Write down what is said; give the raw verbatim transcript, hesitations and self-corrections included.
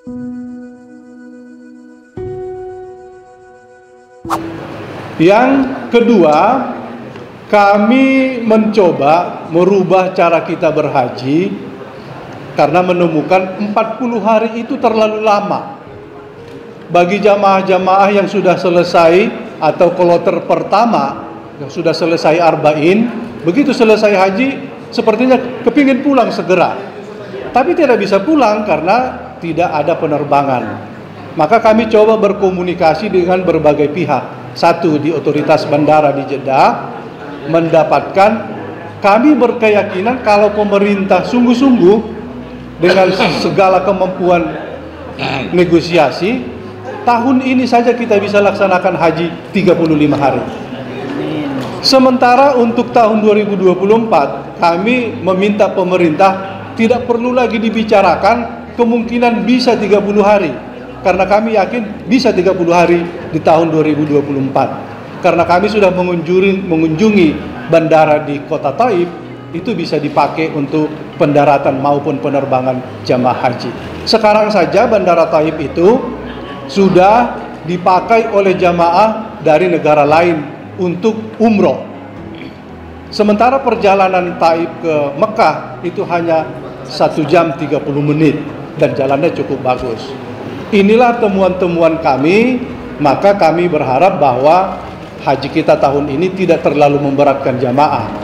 Yang kedua, kami mencoba merubah cara kita berhaji karena menemukan empat puluh hari itu terlalu lama. Bagi jamaah-jamaah yang sudah selesai atau kloter pertama yang sudah selesai arba'in, begitu selesai haji sepertinya kepingin pulang segera, tapi tidak bisa pulang karena tidak ada penerbangan. Maka kami coba berkomunikasi dengan berbagai pihak. Satu, di otoritas bandara di Jeddah, mendapatkan, kami berkeyakinan kalau pemerintah sungguh-sungguh dengan segala kemampuan negosiasi, tahun ini saja kita bisa laksanakan haji tiga puluh lima hari. Sementara untuk tahun dua ribu dua puluh empat, kami meminta pemerintah tidak perlu lagi dibicarakan kemungkinan bisa tiga puluh hari, karena kami yakin bisa tiga puluh hari di tahun dua ribu dua puluh empat. Karena kami sudah mengunjungi, mengunjungi bandara di kota Taif, itu bisa dipakai untuk pendaratan maupun penerbangan jamaah haji. Sekarang saja bandara Taif itu sudah dipakai oleh jamaah dari negara lain untuk umroh. Sementara perjalanan Taif ke Mekah itu hanya satu jam tiga puluh menit dan jalannya cukup bagus. Inilah temuan-temuan kami, maka kami berharap bahwa haji kita tahun ini tidak terlalu memberatkan jamaah.